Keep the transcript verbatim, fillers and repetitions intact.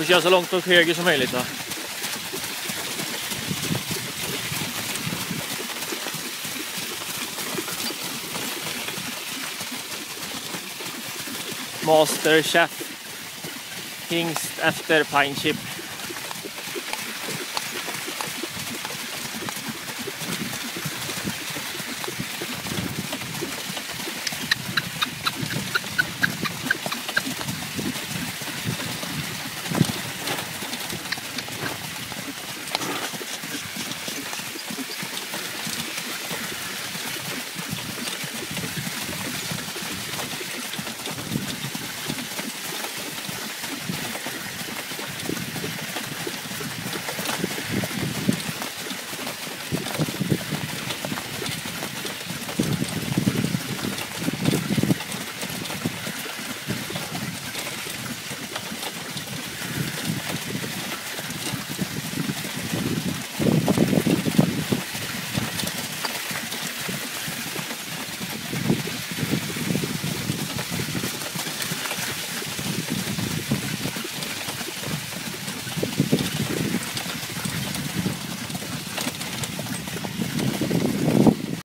kommer köra så långt åt höger som möjligt, va? Master Chef hingst efter Pine Chip.